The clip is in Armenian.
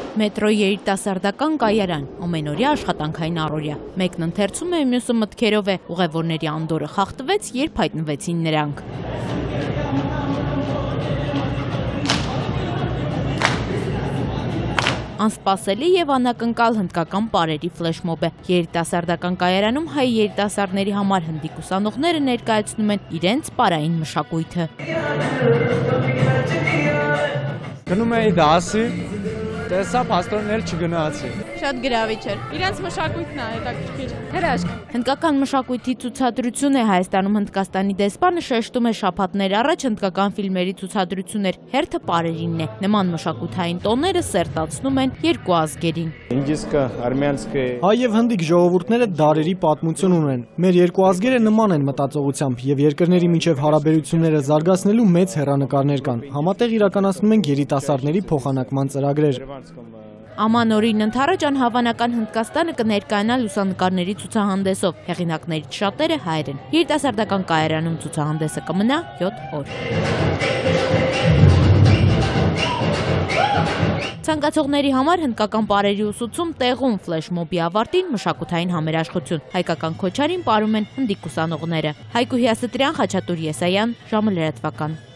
Մետրոյի երիտասարդական կայարան, ամենօրյա աշխատանքային առօրյա։ Մեկն ընթերցում է, մյուսը մտքերով է, ուղևորների անդորը խախտվեց, երբ հայտնվեցին նրանք։ Անսպասելի և անակնկալ հնդկական պարերի ֆլեշմոբ է։ Երիտասարդական կայարանում հայ երիտասարդների համար հնդիկ ուսանողները ներկայացնում են իրենց պարային մշակույթը։ Գնում էի դասի, տեսա փաստորներ չգնացի։ Շատ գրավիչ էր։ Իրենց մշակույթն է հետաքրքիր։ Հրաշք։ Հնդկական մշակույթի ցուցադրություն է Հայաստանում Հնդկաստանի դեսպանը շեշտում է շաբաթներ առաջ հնդկական ֆիլմերի ցուցադրություններ հերթը պարերինն է։ Նման մշակութային տոները սերտացնում են երկու ազգերին։ Հայ և հնդիկ ժողովուրդները դարերի պատմություն ունեն։ Մեր երկու ազգերը նման են մտածողությամբ և երկրների միջև հարաբերությունները զարգացնելու մեծ հեռանկարներ կան։ Համատեղ իրականացնում ենք երիտասարդների փոխանակման ծրագրեր։ Ամանորին ընդառաջ անհավանական Հնդկաստանը կներկայանա լուսանկարների ցուցահանդեսով, հեղինակներից շատերը հայեր են։ Երիտասարդական կայարանում ցուցահանդեսը կմնա 7 օր։ Ցանկացողների համար հնդկական պարերի ուսուցում տեղում ֆլեշմոբի ավարտին մշակութային համերաշխություն։ Հայկական քոչարին պարում են հնդիկ ուսանողները։ Հայկու Հյաստրյան, Խաչատուր Եսայան, ժամը լրատվական։